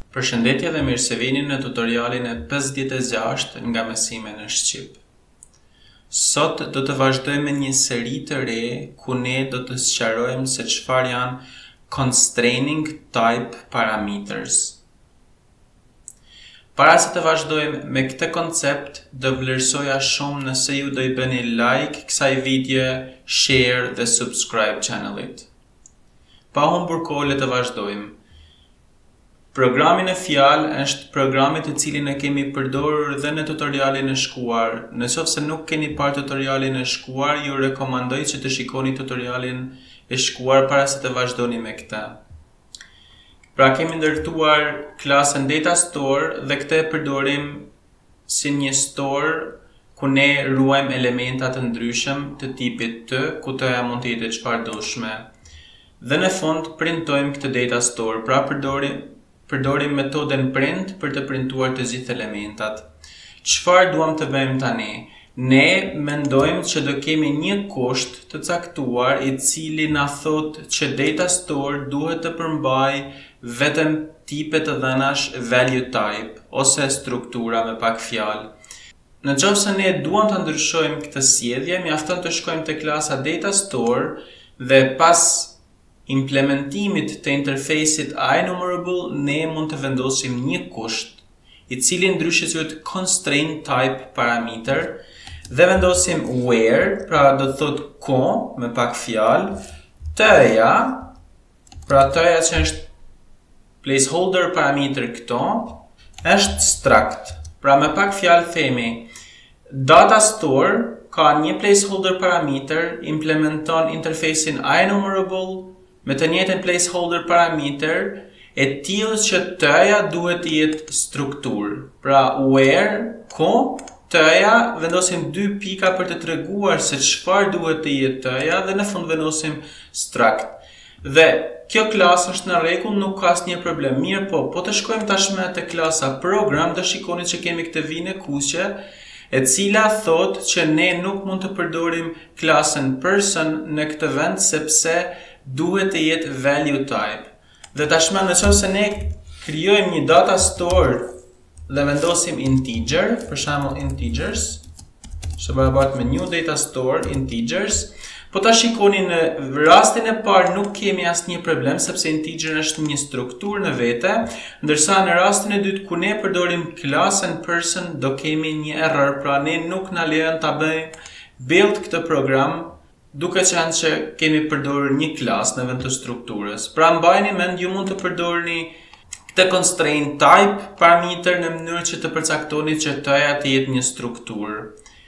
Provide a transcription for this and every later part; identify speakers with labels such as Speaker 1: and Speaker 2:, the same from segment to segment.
Speaker 1: Përshëndetje dhe mirë se vini në tutorialin e 56 nga mësime në Shqip. Sot do të vazhdojmë një seri të re ku ne do të sqarojmë se çfarë janë constraining type parameters. Para se të vazhdojmë me këtë koncept, do vlerësoja shumë nëse ju do I bëni like kësaj video, share dhe subscribe channelit. Pa humbur kohë, le të vazhdojmë. Programi në fjalë është programi të cilin e kemi përdorur dhe në tutorialin e shkuar. Nëse nuk keni parë tutorialin e shkuar, ju rekomandoj që të shikoni tutorialin e shkuar para se të vazhdoni me këtë. Pra kemi ndërtuar klasën data store dhe këtë e përdorim si një store ku ne ruajmë elementat të ndryshëm të tipit T, ku T-ja mund të jetë çfarë doshme. Dhe në fund printojmë këtë data store, pra përdorim metodën print për të printuar të gjithë elementat. Çfarë duam të bëjmë tani? Ne mendojmë që do kemi një kusht të caktuar I cili na thot që data store duhet të përmbajë vetëm tipe të dhënash value type ose struktura me pak fjalë. Nëse ne duam të ndryshojmë këtë sjellje, mjafton të shkojmë te klasa data store dhe pas implementimit të interfejsit enumerable, ne mund të vendosim një kusht, I cili ndryshe quhet constraint type parameter, dhe vendosim where, pra do të thot ko, me pak fjalë, T-ja, pra T-ja që është placeholder parameter këto, është struct. Pra me pak fjalë themi, data store ka një placeholder parameter, implementon interfejsin enumerable, me të njëjtën placeholder parameter e tillë që T-ja duhet të jetë strukturë. Pra where, ko, T-ja vendosim 2 pika për të treguar se çfarë duhet të jetë T-ja dhe në fund vendosim struct. Dhe kjo klasë është në rregull, nuk ka asnjë problem. Mirë po të shkojmë tashmë te klasa program, do shikoni që kemi këtë vinë kuqe, e cila thot që ne nuk mund të përdorim klasën person në këtë vend sepse duhet të jetë value type. Dhe tashmë nëse ne krijojmë një data store dhe vendosim integer, për shembull integers, që barabartë me new data store integers, po ta shikoni në rastin e parë nuk kemi asnjë problem sepse integer është një strukturë në vete, ndërsa në rastin e dytë ku ne përdorim klasën person do kemi një error, pra ne nuk na lejon ta bëjmë build këtë program duke qenë që kemi përdorur një klasë në vend të strukturës. Pra mbajini mend, ju mund të përdorni këtë constraint type parameter në mënyrë që të përcaktoni që T-ja të jetë një strukturë.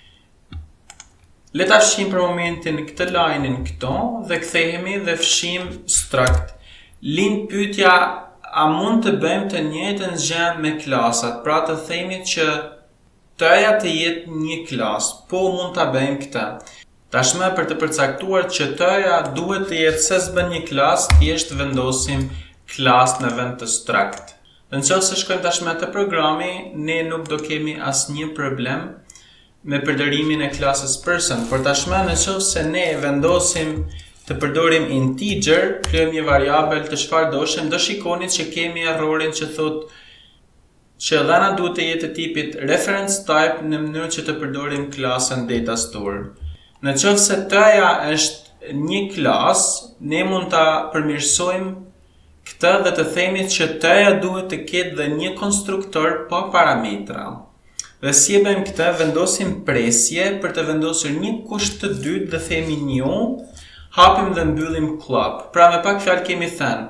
Speaker 1: Le ta fshim për momentin këtë line-in këto dhe kthehemi dhe fshim struct. Lind pyetja, a mund të bëjmë të njëjtën gjë me klasat? Pra të themi që T-ja të jetë një klasë, po mund ta bëjmë këtë. Tashmë për të përcaktuar që T-ja duhet të jetë se s'bën një klasë, thjesht vendosim klasë në vend të struct. Nëse shkojmë tashmë te programi, ne nuk do kemi asnjë problem me përdorimin e klasës person, por tashmë nëse ne vendosim të përdorim integer, krijojmë një variabel të çfarë doshim, do shikoni që kemi errorin që thotë që dhëna duhet të jetë tipit reference type në mënyrë që të përdorim klasën data store. Nëse T-ja është një klasë, ne mund ta përmirësojmë këtë dhe të themi që T-ja duhet të ketë dhe një konstruktor pa parametra. Dhe si e bëjmë këtë, vendosim presje për të vendosur një kusht të dytë dhe themi new, hapim dhe mbyllim club. Pra me pak fjalë kemi thënë,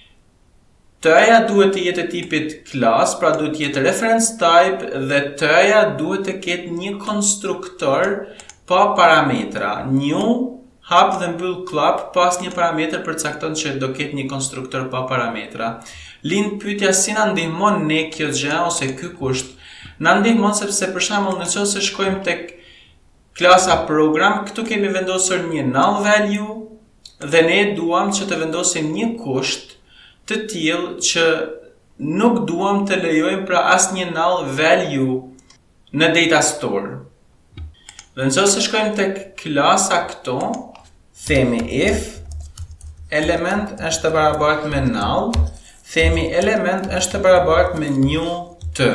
Speaker 1: T-ja duhet të jetë tipit klasë, pra duhet të jetë reference type dhe T-ja duhet të ketë një konstruktor pa parametra. New, hap dhe mbyll club, pas një parametër përcakton që do ketë një konstruktor pa parametra. Lind pyetja, si na ndihmon ne kjo gjë ose ky kusht? Na ndihmon sepse për shembull nëse shkojmë tek klasa program, këtu kemi vendosur një null value dhe ne duam që të vendosim një kusht të tillë që nuk duam të lejojmë pra asnjë null value në data store. Dhe nëse shkojmë tek klasa këto, themi if element është të barabartë me null themi element është e barabartë me new të.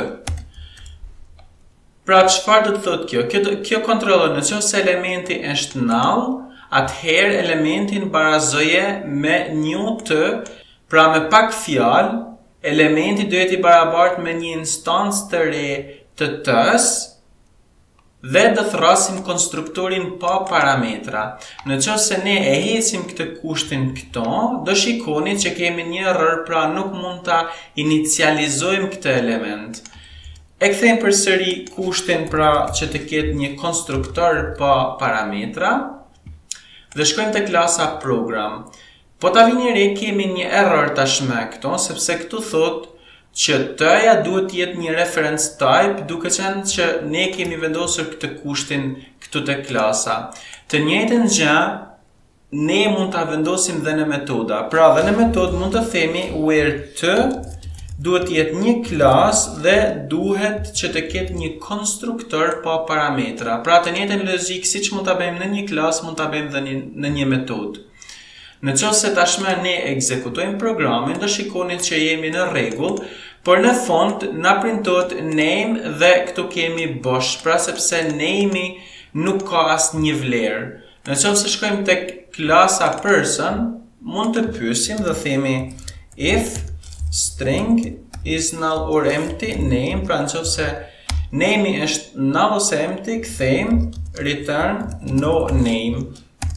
Speaker 1: Pra çfarë do të thotë kjo? Kjo kontrollon nëse elementi është null, atëherë elementin barazoje me new të, pra me pak fjalë, elementi do jetë i barabartë me një instancë të re të tës dhe do thrasim konstruktorin pa parametra. Nëse ne e hesim këtë kushtin këto, do shikoni që kemi një error, pra nuk mund ta inicializojmë këtë element. E kthejmë përsëri kushtin, pra që të ketë një konstruktor pa parametra dhe shkojmë te klasa program. Po ta vini re, kemi një error tashmë këto, sepse këtu thotë që të-ja duhet të jetë një reference type, duke qenë që ne kemi vendosur këtë kushtin këtu te klasa. Të njëjtën gjë ne mund ta vendosim dhe në metoda. Pra dhe në metodë mund të themi where të duhet të jetë një klasë dhe duhet që të ketë një konstruktor pa parametra. Pra të njëjtën logjikë siç mund ta bëjmë në një klasë, mund ta bëjmë dhe në një metodë. Nëse tashmë ne ekzekutojmë programin, do shikoni që jemi në rregull, por në fond na printohet name dhe këtu kemi bosh, pra sepse name nuk ka asnjë vlerë. Nëse shkojmë tek klasa person, mund të pyesim dhe themi if string is null or empty name, pra nëse name është null ose empty, kthejmë return no name.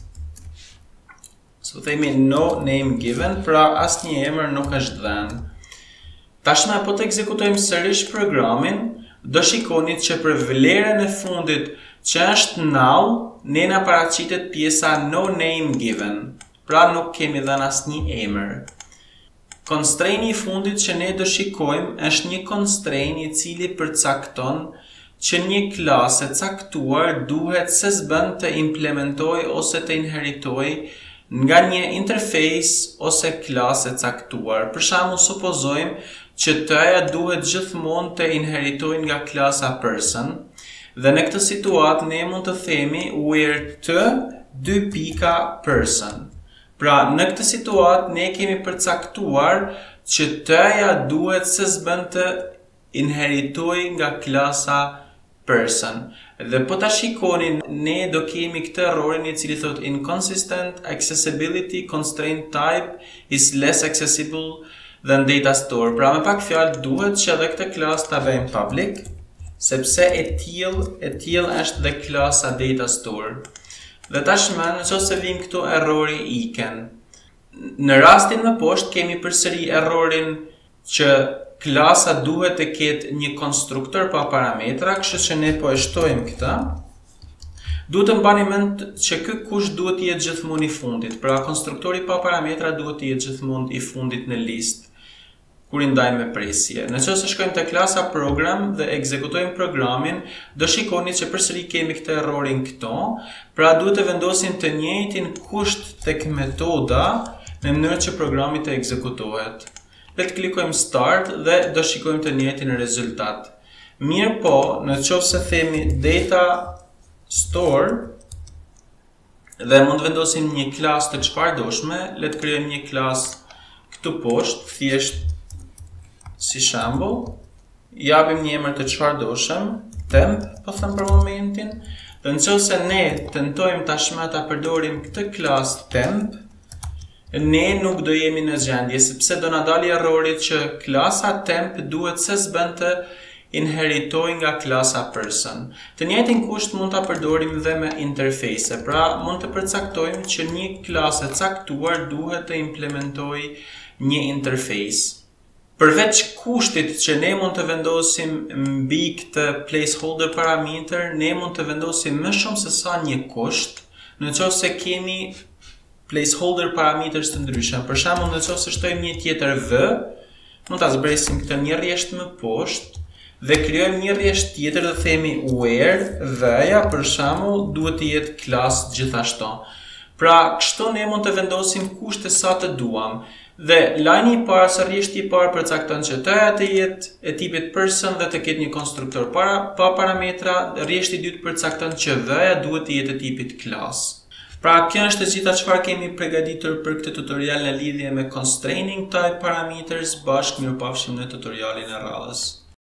Speaker 1: So themi no name given, pra asnjë emër nuk është dhënë. Tashmë po të ekzekutojmë sërish programin, do shikoni që për vlerën e fundit që është null, ne na paraqitet pjesa no name given, pra nuk kemi dhënë asnjë emër. Constraining i fundit që ne do shikojmë është një constraint i cili përcakton që një klasë e caktuar duhet se s'bën të implementojë ose të inheritojë nga një interface ose klasë e caktuar. Për shembull, supozojmë që të-ja duhet gjithmonë të inheritojë nga klasa person, dhe në këtë situatë ne mund të themi where të 2 person. Pra në këtë situatë ne kemi përcaktuar që të-ja duhet se s'bën të inheritojë nga klasa person. Dhe po ta shikoni, ne do kemi këtë errorin i cili thot inconsistent accessibility constraint type is less accessible than data store. Pra me pak fjalë duhet që edhe këtë klasë ta bëjmë public, sepse e tillë është dhe klasa data store. Dhe tashmë nëse vim këtu errori iken. Në rastin më poshtë kemi përsëri errorin që klasa duhet të ketë një konstruktor pa parametra, kështu që ne po e shtojmë këtë. Duhet të mbani mend që ky kusht duhet të jetë gjithmonë i fundit. Pra konstruktori pa parametra duhet të jetë gjithmonë i fundit në listë kur i ndajmë me presje. Nëse shkojmë te klasa program dhe ekzekutojmë programin, do shikoni që përsëri kemi këtë errorin këto. Pra duhet të vendosim të njëjtin kusht tek metoda në mënyrë që programi të ekzekutohet. Le të klikojmë start dhe do shikojmë të njëjtin rezultat. Mirë po, nëse themi data store dhe mund vendosim një klasë të çfarëdoshme, le të krijojmë një klasë këtu poshtë, thjesht si shembull, japim një emër të çfarëdoshëm, temp, po them për momentin, dhe nëse ne tentojmë tashmë ta përdorim këtë klasë temp, ne nuk do jemi në gjendje, sepse do na dalë errori që klasa temp duhet se s'bën të inheritojë nga klasa person. Të njëjtin kusht mund ta përdorim dhe me interface, pra mund të përcaktojmë që një klasë e caktuar duhet të implementojë një interface. Përveç kushtit që ne mund të vendosim mbi këtë placeholder parameter, ne mund të vendosim më shumë se sa një kusht, nëse kemi placeholder parameters të ndryshëm. Për shembull, nëse shtojmë një tjetër v, mund ta zbresim këtë një rresht më poshtë dhe krijojmë një rresht tjetër dhe themi where v-ja për shembull duhet të jetë klasë gjithashtu. Pra, kështu ne mund të vendosim kushte sa të duam. Dhe lajni i parë së rreshti i parë përcakton që të-ja të jetë e tipit person dhe të ketë një konstruktor pa parametra, rreshti i dytë përcakton që v-ja duhet të jetë e tipit klasë. Pra, kjo është e gjitha çfarë kemi përgatitur për këtë tutorial në lidhje me constraining type parameters. Bashkë mirupafshim në tutorialin e radhës.